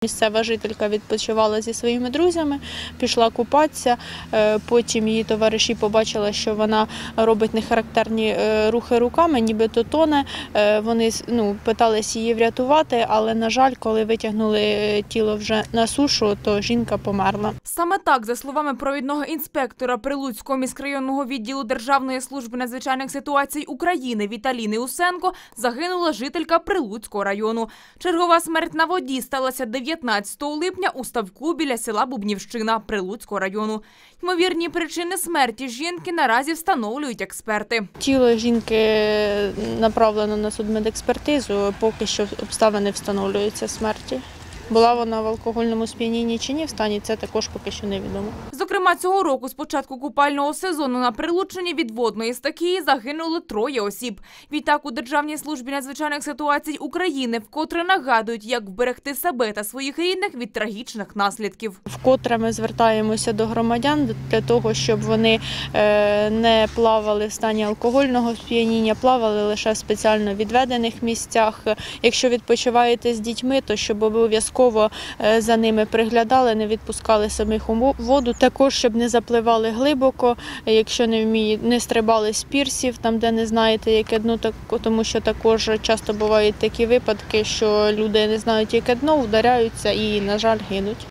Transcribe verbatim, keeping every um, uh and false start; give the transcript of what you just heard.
Місцева жителька відпочивала зі своїми друзями, пішла купатися, потім її товариші побачили, що вона робить нехарактерні рухи руками, нібито тоне. Вони ну, питалися її врятувати, але, на жаль, коли витягнули тіло вже на сушу, то жінка померла. Саме так, за словами провідного інспектора Прилуцького міськрайонного відділу Державної служби надзвичайних ситуацій України Віталіни Усенко, загинула жителька Прилуцького району. Чергова смерть на воді сталася дев'ятнадцятого липня у ставку біля села Бубнівщина Прилуцького району. Ймовірні причини смерті жінки наразі встановлюють експерти. Тіло жінки направлено на судмедекспертизу, поки що обставини встановлюються смерті. Була вона в алкогольному сп'янінні чи ні в стані, це також поки що невідомо. Зокрема, цього року з початку купального сезону на Прилуччині від водної стихії загинули троє осіб. Відтак у Державній службі надзвичайних ситуацій України вкотре нагадують, як вберегти себе та своїх рідних від трагічних наслідків. Вкотре ми звертаємося до громадян для того, щоб вони не плавали в стані алкогольного сп'яніння, плавали лише в спеціально відведених місцях. Якщо відпочиваєте з дітьми, то щоб обов'язково за ними приглядали, не відпускали самих у воду. Також, щоб не запливали глибоко, якщо не вміють, не стрибали з пірсів, там, де не знаєте, яке дно, тому що також часто бувають такі випадки, що люди не знають, яке дно, вдаряються і, на жаль, гинуть.